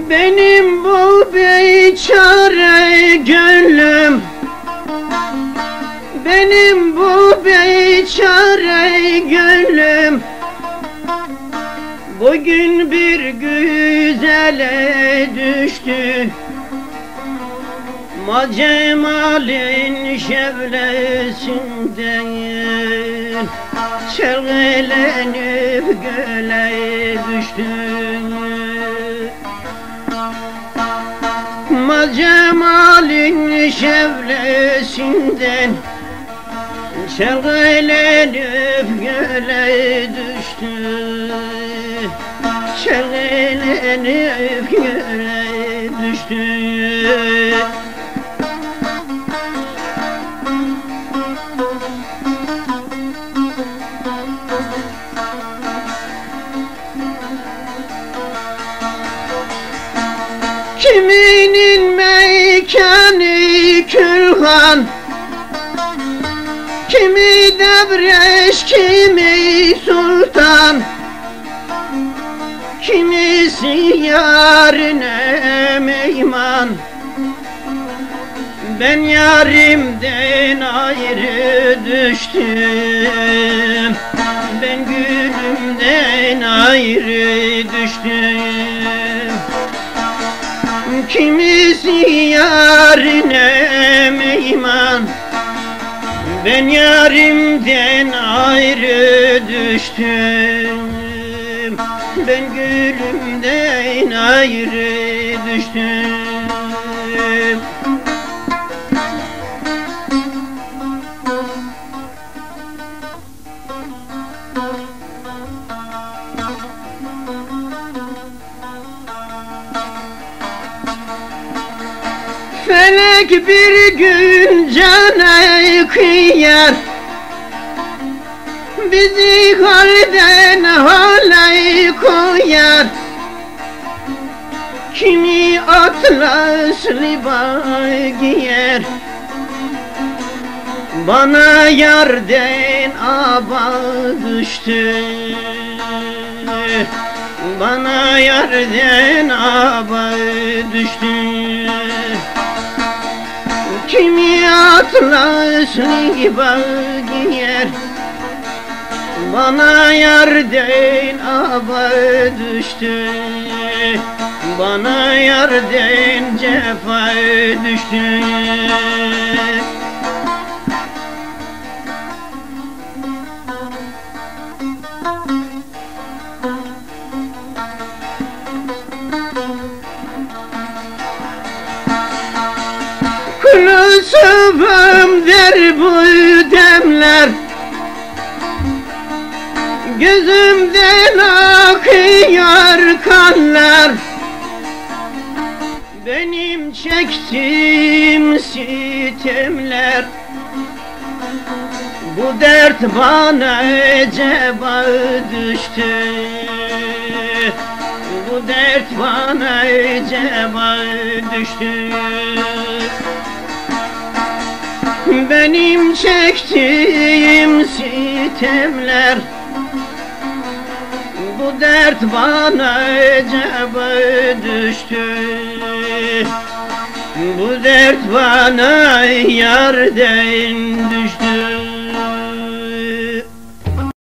Benim bu biçare gönlüm, benim bu biçare gönlüm bugün bir güzele düştü. Ma cemalin şevlesinden çelgelenip göle düştü. Ma cemalin şevlesinden çelgelenip göle düştü. Çelgelenip göle düştü. Kiminin mekanı külhan, kimi devreş, kimi sultan, kimisi yarine meyman. Ben yarimden ayrı düştüm, ben gülümden ayrı düştüm. Kimisi yarine meyman, ben yarimden ayrı düştüm, ben gülümden ayrı düştüm. Felek bir gün cana kıyar, bizi halden hale koyar. Kimi atlas libas giyer, bana yarden aba düştü, bana yarden aba düştü. Kimi atlas libas giyer, bana yarden aba düştü, bana yarden cefa düştü. Kulüsübüm der bu demler, gözümden akıyor kanlar. Benim çektiğim sitemler, bu dert bana eceba düştü, bu dert bana eceba düştü. Benim çektiğim sitemler, bu dert bana eceba düştü, bu dert bana yarden düştü.